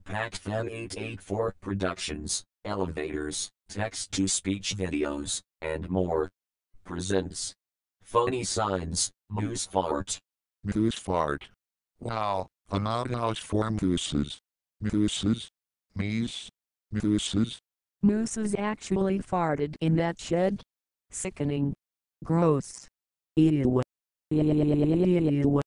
PackFan 884 Productions, Elevators, Text-to-Speech Videos, and more. Presents. Funny Signs, Moose Fart. Moose fart. Wow, an outhouse for mooses. Mooses? Meese? Mooses? Mooses actually farted in that shed? Sickening. Gross. Ew. Ew.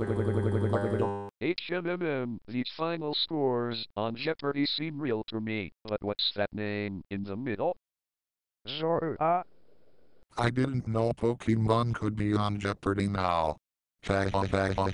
HMMM, these final scores on Jeopardy seem real to me, but what's that name in the middle? Zora. I didn't know Pokemon could be on Jeopardy now. Raffle,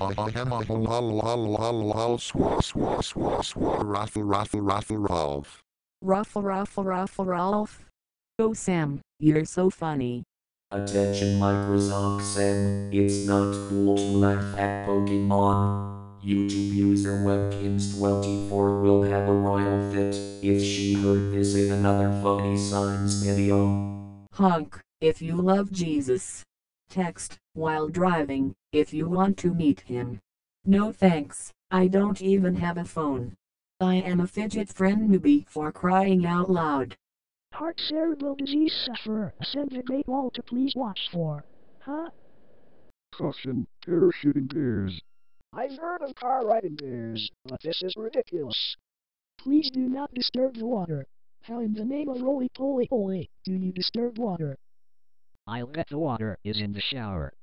raffle, raffle, Ralph. Ruffle, Ralph. Oh Sam, you're so funny. Attention Microsoft Sam, it's not cool to laugh at Pokemon. YouTube user Webkins24 will have a royal fit if she heard this in another Funny Signs video. Honk, if you love Jesus. Text, while driving, if you want to meet him. No thanks, I don't even have a phone. I am a fidget friend newbie for crying out loud. Heart cerebral disease sufferer, send a great wall to please watch for. Huh? Caution, parachuting bears. I've heard of car riding bears, but this is ridiculous. Please do not disturb the water. How in the name of roly-poly-poly do you disturb water? I'll bet the water is in the shower.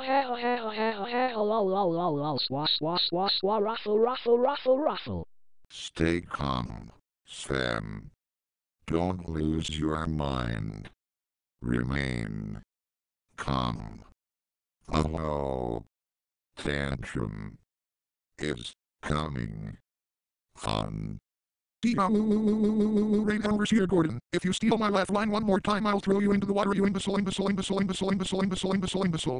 Ruffle. Stay calm, Sam. Don't lose your mind. Remain calm. Oh, Tantrum is coming on. Rain Overseer Gordon, if you steal my laugh line one more time, I'll throw you into the water, you imbecile, imbecile, imbecile, imbecile, imbecile, imbecile, imbecile, imbecile.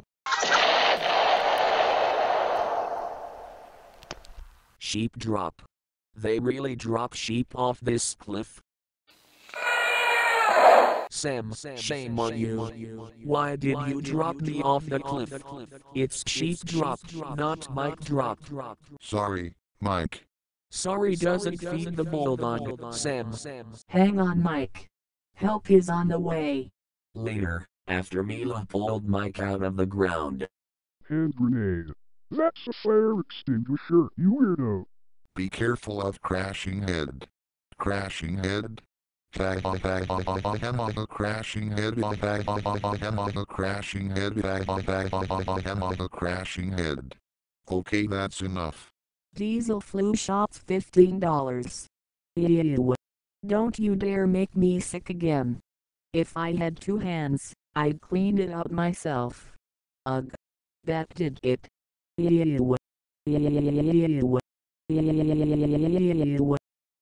Sheep drop. They really drop sheep off this cliff? Sam, shame on you. Why did you drop me off the cliff? It's sheep drop, not Mike drop. Sorry, Mike. Sorry doesn't feed the bulldog, Sam. Hang on Mike. Help is on the way. Later, after Mila pulled Mike out of the ground. Hand grenade. That's a fire extinguisher, you weirdo. Be careful of crashing head. Crashing head. Crashing head. Crashing head. Crashing head. Okay, that's enough. Diesel flu shots $15. Ew. Don't you dare make me sick again. If I had two hands, I'd clean it out myself. Ugh. That did it. Ew. Ew. Ew.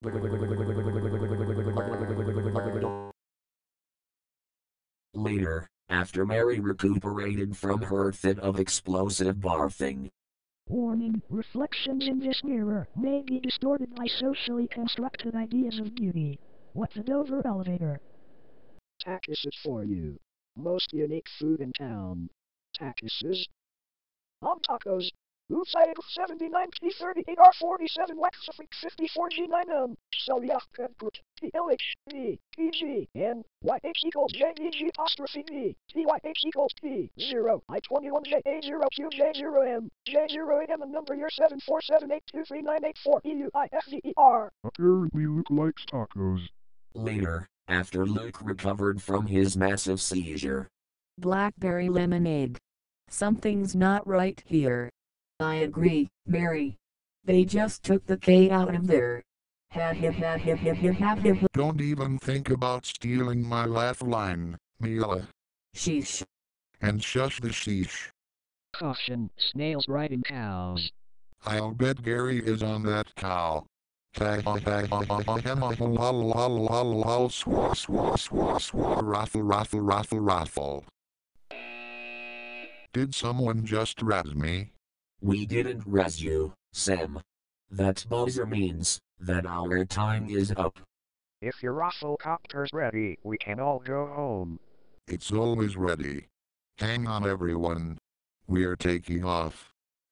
Later, after Mary recuperated from her fit of explosive barfing. Warning, reflections in this mirror may be distorted by socially constructed ideas of beauty. What the Dover elevator? Takis is for you. Most unique food in town. Takis. Tacos. Outside 79 P38 R47 Waxafric 54 G9M. Celiac Put PLH V PG N YH equals JVG apostrophe V TYH equals P 0 I21 JA0 Q J0M J0M and number year 7478239884 EUIFVER. Apparently Luke likes tacos. Later, after Luke recovered from his massive seizure. Blackberry lemonade. Something's not right here. I agree, Mary. They just took the K out of there. Don't even think about stealing my laugh line, Mila. Sheesh. And shush the sheesh. Caution, snails riding cows. I'll bet Gary is on that cow. Raffle, raffle, raffle, raffle. Did someone just razz me? We didn't res you, Sam. That buzzer means that our time is up. If your rafflecopter's ready, we can all go home. It's always ready. Hang on everyone. We're taking off.